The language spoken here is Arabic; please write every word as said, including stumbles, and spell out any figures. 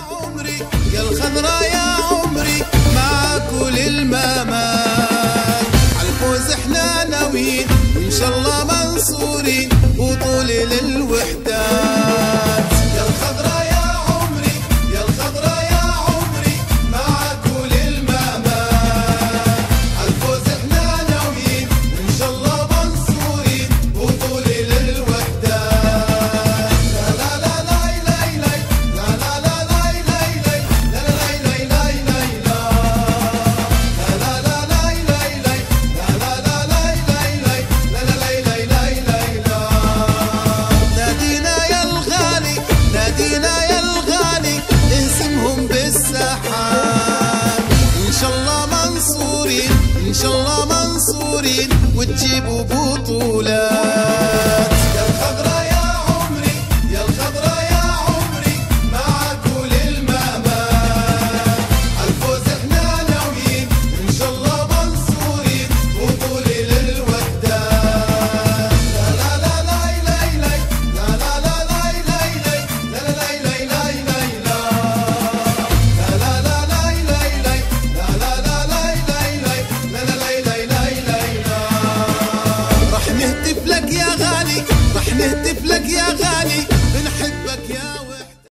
عمري يا الخضرا يا عمري مع كل الممات عالفوز احنا ناويين وان شاء الله منصورين وطول للوحدات يا الخضرا يا عمري يا الخضرا يا عمري مع كل الممات عالفوز احنا ناويين وان شاء الله منصورين وطول للوحدات لا لا لا لا لا لا لا لا لا لا نادينا يا الغالي نادينا يا الغالي انسمهم بالسحاب ان شاء الله منصورين ان شاء الله منصورين وتجيبوا بطولات.